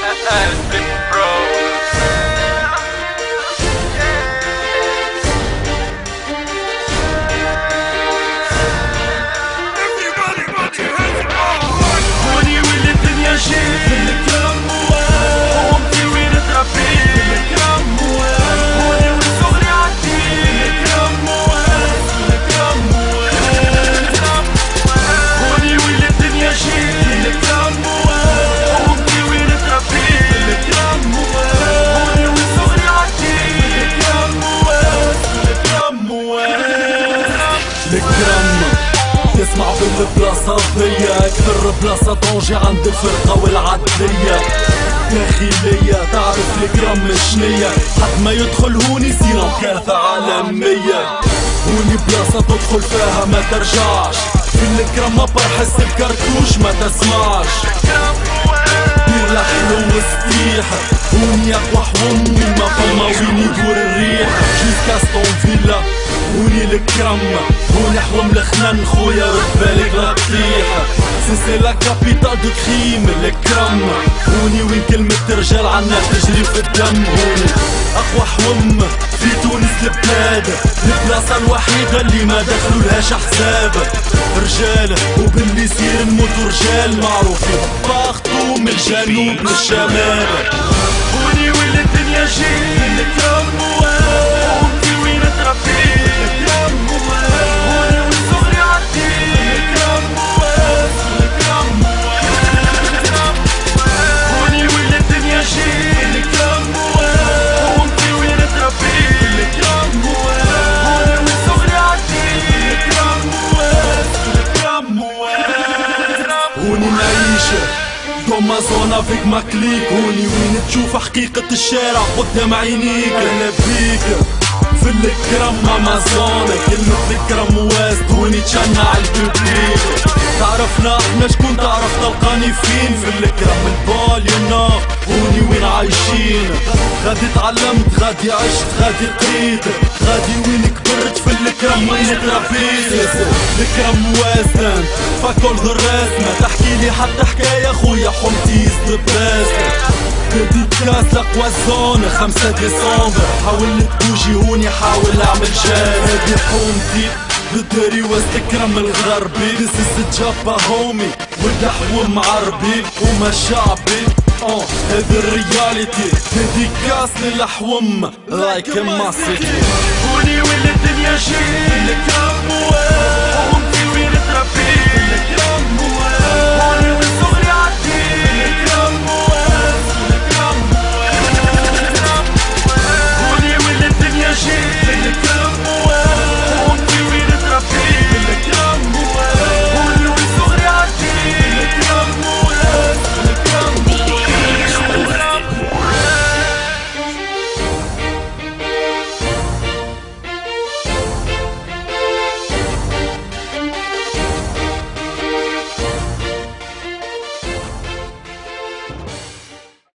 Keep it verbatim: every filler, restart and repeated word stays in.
تسمع بالبلاصة ضية أكثر بلاصة طونجي عند الفرقة والعدلية داخلية تعرف الكرم شنية حد ما يدخل هوني سينا كارثة عالمية هوني بلاصة تدخل فيها ما ترجعش في الكرم ما برحس الكرتوش ما تسمعش دير لحلو وستيحة هوني أقوى حومي ما فما وين يدور الريح جيسكا ستون فيلا هوني الكرم هوني حوم الخنان خويا رد بالك لا تطيح سي لا كابيتال دو كريم الكرم هوني وين كلمة رجال عنا تجري في الدم هوني أقوى حوم في تونس البلاد البلاصة الوحيدة اللي ما دخلوا لهاش حساب رجال وباللي يصير نموتو رجال معروفين باختو من الجنوب للشمال هوني وين الدنيا جيت الكرم هوني وين تربيت هوني نعيش دوما زونا فيك ماكليك هوني وين تشوف حقيقة الشارع قدام عينيك انا بيك في الكرم امازون كلمة الكرم واست هوني تشنع الببليك تعرفنا احنا شكون تعرف تلقاني فين في الكرم البال ينا هوني وين عايشين غادي تعلمت غادي عشت غادي قريت غادي وين كبرت في الكرم وين تربيت الكرم واسن فكل الرسمة تحكي لي حتى حكاية خويا حومتي زدباسة ديديكاس لقوى الزون خمسة ديسمبر حاول تبوجي هوني حاول اعمل جاز هادي حومتي بالداري وسط الكرم الغربي This is the جابا هومي والحوم عربي وما شعبي اه هذي الرياليتي ديديكاس للحوم لايك ماسيتي هوني وين الدنيا جيت الكرم